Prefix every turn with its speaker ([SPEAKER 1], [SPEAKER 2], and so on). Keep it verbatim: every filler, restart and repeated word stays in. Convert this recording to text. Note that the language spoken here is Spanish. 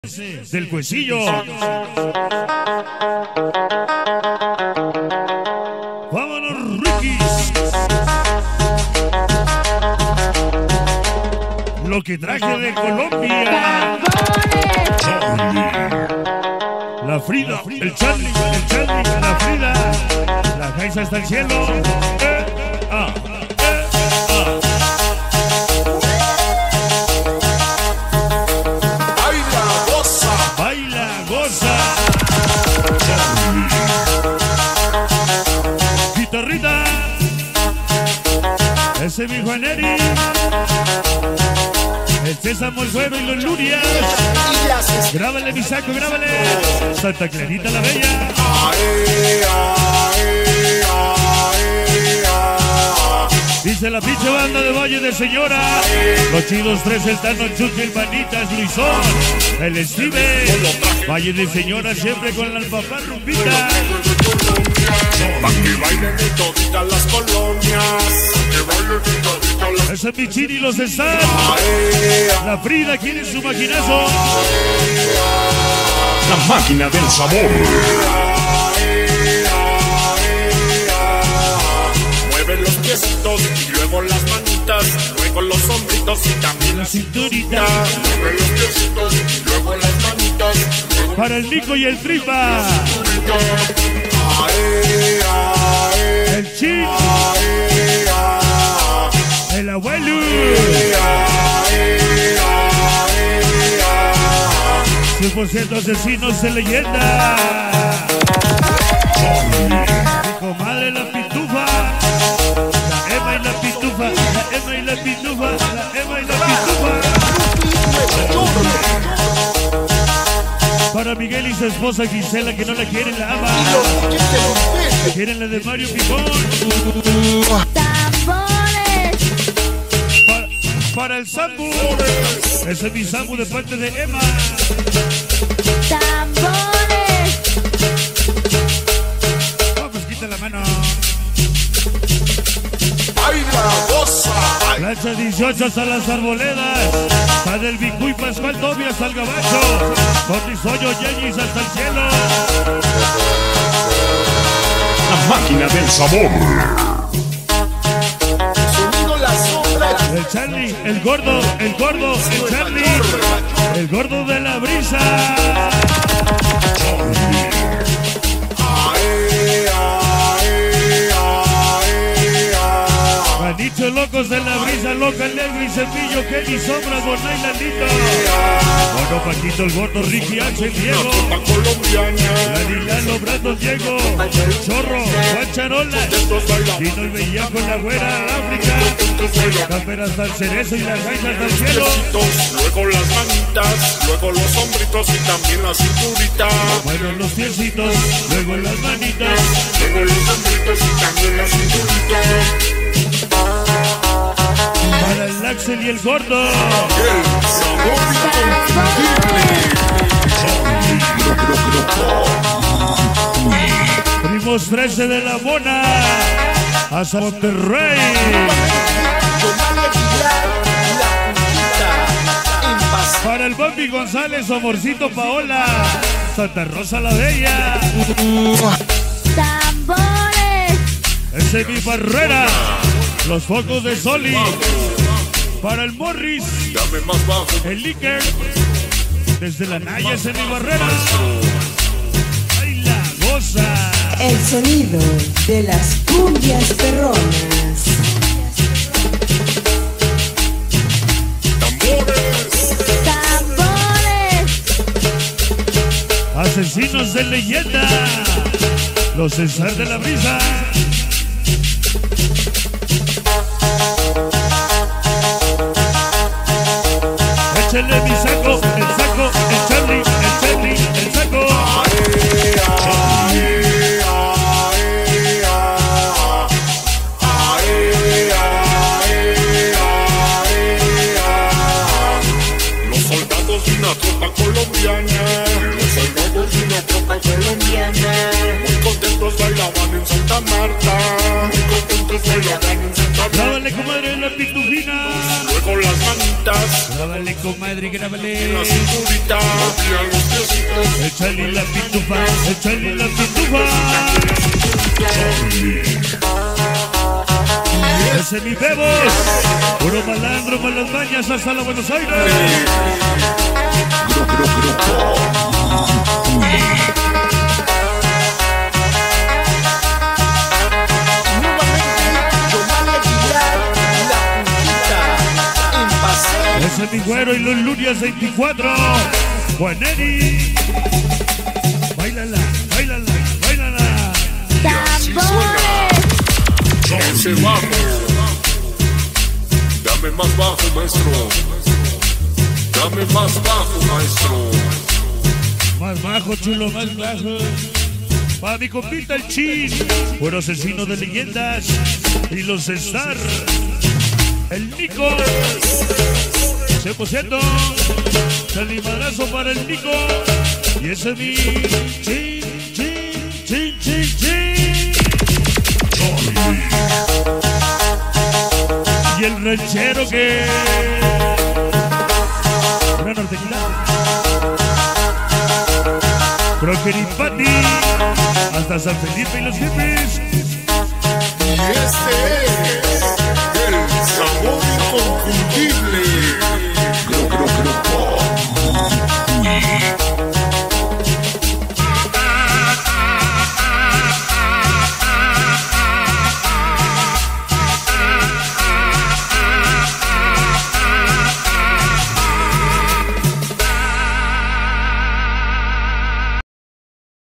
[SPEAKER 1] Del Cuecillo. Vámonos, Rikis. Lo que traje de Colombia. La Frida, el Charlie, el Charlie, la Frida. La Jaisa hasta el cielo. Eh, ah. Guitarrita, ese mi Juan Eri, el César Molfuero y los Lurias. Grábale mi saco, grábale. Santa Clarita la Bella. Dice la pinche banda de Valle de Señora. Los chidos tres, el Tano, Chucky, el Manitas, Luisón, el Steve. Valle de Señora siempre con la papá Rumbita.
[SPEAKER 2] Pa' que bailen en toditas las colonias. Que bailen en toditas las...
[SPEAKER 1] Ese es mi Chini y los César. La Frida quiere su maquinazo.
[SPEAKER 3] La máquina del sabor.
[SPEAKER 2] Mueven los piecitos y luego las manitas, luego los hombritos y también la cinturita. Mueven los piecitos y luego las manitas.
[SPEAKER 1] Para el Nico y el Tripa. El Chin. El abuelo. cien por ciento asesinos de leyenda. Mi comadre la pitufa. La Emma y la pitufa. La Emma y la pitufa. La Emma y la pitufa. Para Miguel y su esposa Gisela, que no la quieren, la ama. Quieren la de Mario Picón.
[SPEAKER 4] Tambores.
[SPEAKER 1] Para, para el Sambu. Ese es mi Sambu de parte de Emma.
[SPEAKER 4] Tambores.
[SPEAKER 1] Oh, pues quita la mano.
[SPEAKER 2] ¡Ay, la goza!
[SPEAKER 1] Plancha dieciocho hasta las arboledas. Está del Bicuy, Pascual, Tobi hasta el Gabacho. Cortisollo, Yeñis hasta el cielo.
[SPEAKER 3] La máquina del sabor.
[SPEAKER 2] Sonido la sombra.
[SPEAKER 1] El Charlie, el gordo, el gordo, el Charlie. El gordo de la brisa. Manicho, locos de la brisa, loca, Lego y Cepillo, Kenny, Sombras, Bonay, Landito. Bueno, Paquito, el gordo, Ricky, H, Diego. Lali, Lalo, Brandon, Diego. Chorro, Juan Charola. Dino, el Bellaco, la Güera, África. Camper hasta el Cerezo y la Jaisa hasta el cielo.
[SPEAKER 2] Luego las manitas, luego los hombritos y también la cinturita.
[SPEAKER 1] Bueno, los piecitos, luego las manitas.
[SPEAKER 2] Luego los hombritos y también la cinturita.
[SPEAKER 1] Para el Axel y el gordo.
[SPEAKER 2] El sabor inconfundible.
[SPEAKER 1] Primos trece de la Mona. Hasta Monterrey. Para el Bambi González, Amorcito Paola. Santa Rosa la Bella.
[SPEAKER 4] Tambores.
[SPEAKER 1] Ese es mi Barrera. Los focos de Soli. Para el Morris.
[SPEAKER 2] Dame más bajo.
[SPEAKER 1] El Licker. Desde la Naya, ese es mi Barrera. ¡Ay, la goza!
[SPEAKER 5] El sonido de las cumbias perronas.
[SPEAKER 2] Tambores.
[SPEAKER 4] Tambores.
[SPEAKER 1] Asesinos de leyenda. Los César de la Brisa. Échale mi saco, el saco, el Charlie, el Charlie, el saco.
[SPEAKER 2] Los soldados de una tropa colombiana. Los soldados de una tropa colombiana. Muy contentos bailaban en Santa Marta. manitas.
[SPEAKER 1] Grábale, comadre, grábale.
[SPEAKER 2] En la cinturita, y a los piecitos.
[SPEAKER 1] Échale la pitufa, échale la pitufa. Ese es mi bebos. Puro malandro, malas bañas hasta la Buenos Aires. Ese es mi güero y los Lurias veinticuatro. Juan Eri. Báilala, báilala, báilala.
[SPEAKER 4] Tambores.
[SPEAKER 2] Ese bajo. Dame más bajo, maestro. Dame más bajo, maestro.
[SPEAKER 1] Más bajo, chulo, más bajo. Pa' mi compita el Chin. Puro asesino de leyendas. Y los Star. El Nico. cien por ciento. Salimadazo para el Nico. Y ese es mi Chin, Chin, Chin, Chin, Chin. Y el ranchero que... Una norteñita. Crocker y Patty. Hasta San Felipe y los hippies.
[SPEAKER 2] Y este es